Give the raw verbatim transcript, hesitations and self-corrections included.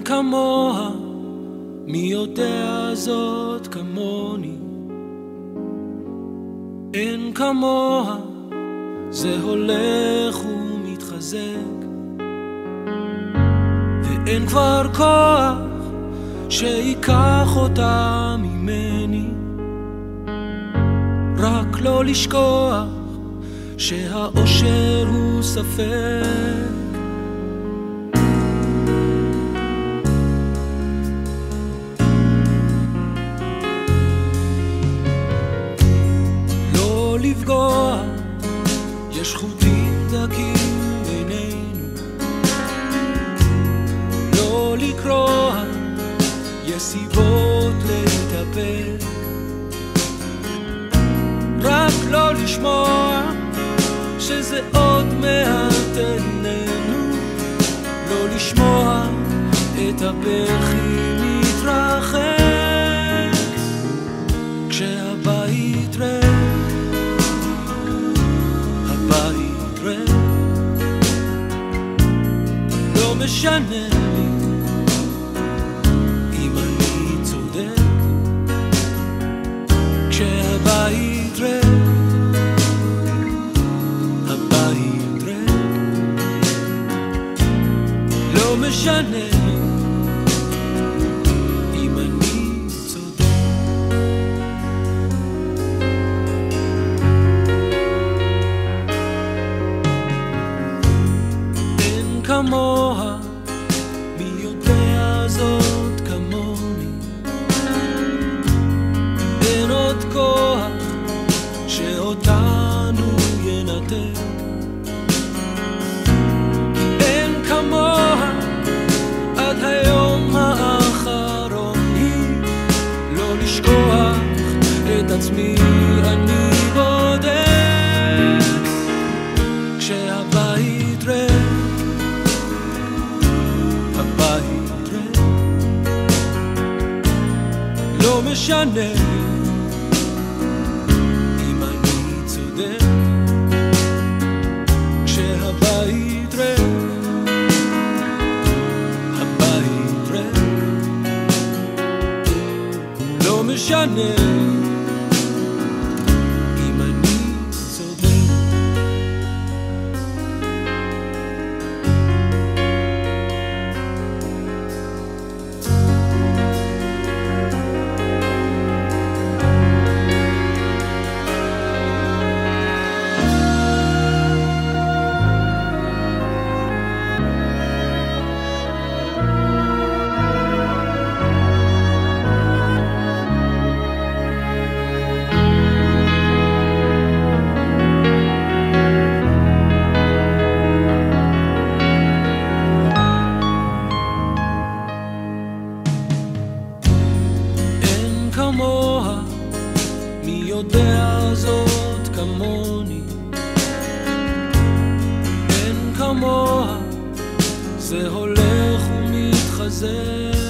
כמוה, מי יודע זאת כמוני. אין כמוה, זה הולך ומתחזק, ואין כבר כוח שיקח אותה ממני. רק לא לשכוח שהאושר הוא ספק. לא לפגוע, יש חוטים דקים בינינו. לא לקרוע, יש סיבות להתאפק. רק לא לשמוע שזה עוד מעט איננו. לא לשמוע את הבכי מתרחק כשהבית ריק, הבית ריק. לא משנה לי אם אני צודק כשהבית ריק, הבית ריק. לא משנה לי אם אני צודק. אין כמוה, מי יודע זאת כמוני. אין עוד כוח שאותנו ינתק. אין כמוה, עד היום האחרון היא לא לשכוח את עצמי אני בודק כשהבית ריק, הבית ריק. לא משנה אם אני צודק כשהבית ריק, הבית ריק. לא משנה אם אני צודק. כמוה, מי יודע זאת כמוני. אין כמוה, זה הולך ומתחזק.